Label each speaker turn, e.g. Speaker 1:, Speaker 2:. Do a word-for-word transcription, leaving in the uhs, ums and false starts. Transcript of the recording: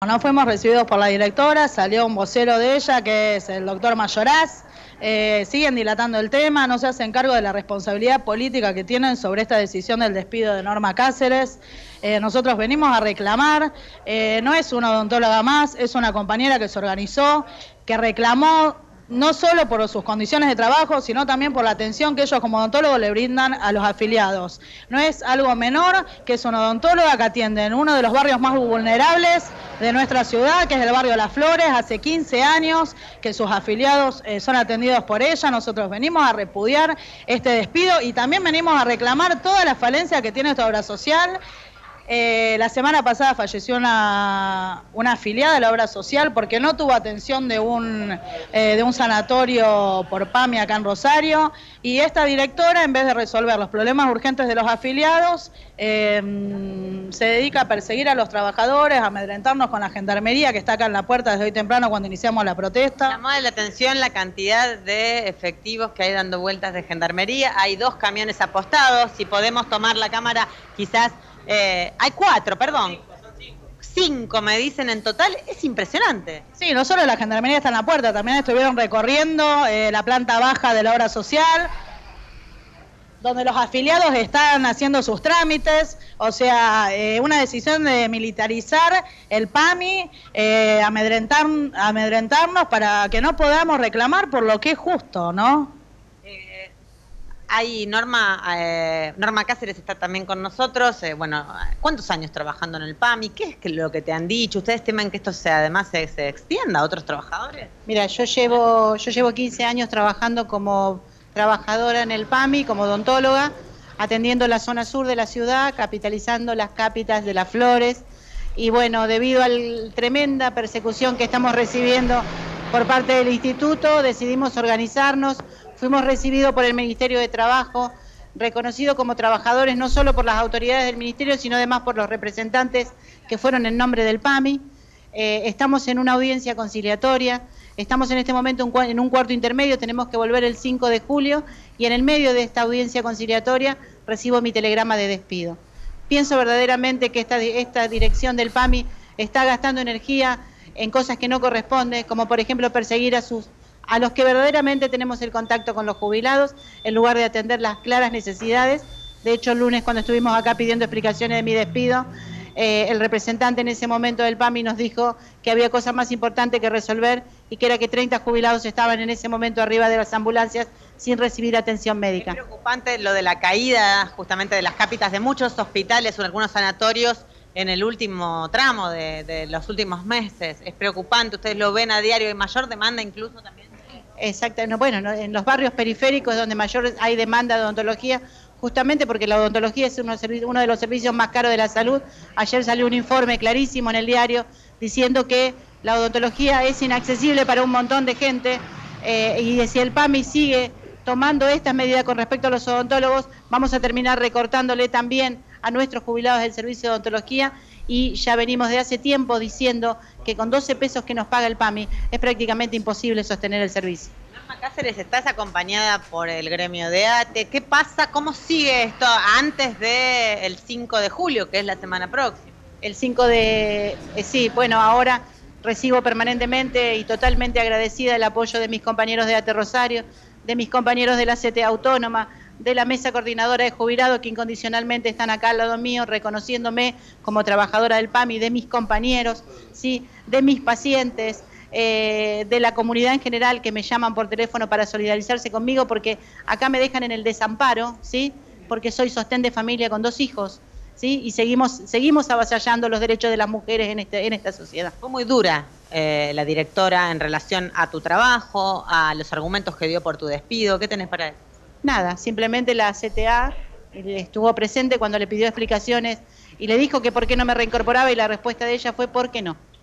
Speaker 1: No fuimos recibidos por la directora, salió un vocero de ella, que es el doctor Mayoraz. Eh, siguen dilatando el tema, no se hacen cargo de la responsabilidad política que tienen sobre esta decisión del despido de Norma Cáceres. Eh, nosotros venimos a reclamar, eh, no es una odontóloga más, es una compañera que se organizó, que reclamó no solo por sus condiciones de trabajo, sino también por la atención que ellos como odontólogos le brindan a los afiliados. No es algo menor que es una odontóloga que atiende en uno de los barrios más vulnerables de nuestra ciudad, que es el barrio Las Flores, hace quince años que sus afiliados eh, son atendidos por ella. Nosotros venimos a repudiar este despido y también venimos a reclamar toda la falencia que tiene esta obra social. Eh, la semana pasada falleció una, una afiliada de la obra social porque no tuvo atención de un, eh, de un sanatorio por PAMI acá en Rosario, y esta directora, en vez de resolver los problemas urgentes de los afiliados, eh, se dedica a perseguir a los trabajadores, a amedrentarnos con la gendarmería que está acá en la puerta desde hoy temprano cuando iniciamos la protesta.
Speaker 2: Llamó de la atención la cantidad de efectivos que hay dando vueltas de gendarmería. Hay dos camiones apostados, si podemos tomar la cámara quizás. Eh, hay cuatro, perdón. Cinco me dicen en total, es impresionante.
Speaker 1: Sí, no solo la gendarmería está en la puerta, también estuvieron recorriendo eh, la planta baja de la obra social, donde los afiliados están haciendo sus trámites, o sea, eh, una decisión de militarizar el PAMI, eh, amedrentar, amedrentarnos para que no podamos reclamar por lo que es justo, ¿no?
Speaker 2: Hay Norma, eh, Norma Cáceres está también con nosotros. Eh, bueno, ¿cuántos años trabajando en el PAMI? ¿Qué es lo que te han dicho? ¿Ustedes temen que esto sea, además se, se extienda a otros trabajadores?
Speaker 3: Mira, yo llevo, yo llevo quince años trabajando como trabajadora en el PAMI, como odontóloga, atendiendo la zona sur de la ciudad, capitalizando las cápitas de Las Flores. Y bueno, debido a la tremenda persecución que estamos recibiendo por parte del instituto, decidimos organizarnos. Fuimos recibidos por el Ministerio de Trabajo, reconocidos como trabajadores no solo por las autoridades del Ministerio, sino además por los representantes que fueron en nombre del PAMI. Eh, estamos en una audiencia conciliatoria, estamos en este momento en un cuarto intermedio, tenemos que volver el cinco de julio, y en el medio de esta audiencia conciliatoria recibo mi telegrama de despido. Pienso verdaderamente que esta, esta dirección del PAMI está gastando energía en cosas que no corresponden, como por ejemplo perseguir a sus a los que verdaderamente tenemos el contacto con los jubilados, en lugar de atender las claras necesidades. De hecho, el lunes cuando estuvimos acá pidiendo explicaciones de mi despido, eh, el representante en ese momento del PAMI nos dijo que había cosas más importantes que resolver y que era que treinta jubilados estaban en ese momento arriba de las ambulancias sin recibir atención médica.
Speaker 2: Es preocupante lo de la caída justamente de las cápitas de muchos hospitales o algunos sanatorios en el último tramo de, de los últimos meses. Es preocupante, ustedes lo ven a diario, hay mayor demanda incluso también.
Speaker 3: Exacto, no, bueno, no, en los barrios periféricos es donde mayor hay demanda de odontología, justamente porque la odontología es uno, uno de los servicios más caros de la salud. Ayer salió un informe clarísimo en el diario diciendo que la odontología es inaccesible para un montón de gente, eh, y si el PAMI sigue tomando estas medidas con respecto a los odontólogos, vamos a terminar recortándole también a nuestros jubilados del servicio de odontología, y ya venimos de hace tiempo diciendo que con doce pesos que nos paga el PAMI es prácticamente imposible sostener el servicio.
Speaker 2: Norma Cáceres, estás acompañada por el gremio de A T E. ¿Qué pasa? ¿Cómo sigue esto antes del cinco de julio, que es la semana próxima?
Speaker 3: El cinco de... Eh, sí, bueno, ahora recibo permanentemente y totalmente agradecida el apoyo de mis compañeros de A T E Rosario, de mis compañeros de la C T A Autónoma, de la mesa coordinadora de jubilados que incondicionalmente están acá al lado mío, reconociéndome como trabajadora del PAMI, de mis compañeros, ¿sí?, de mis pacientes, eh, de la comunidad en general que me llaman por teléfono para solidarizarse conmigo, porque acá me dejan en el desamparo, ¿sí?, porque soy sostén de familia con dos hijos, ¿sí?, y seguimos, seguimos avasallando los derechos de las mujeres en, este, en esta sociedad.
Speaker 2: Fue muy dura eh, la directora en relación a tu trabajo, a los argumentos que dio por tu despido. ¿Qué tenés para decir?
Speaker 3: Nada, simplemente la C T A estuvo presente cuando le pidió explicaciones y le dijo que por qué no me reincorporaba, y la respuesta de ella fue ¿por qué no?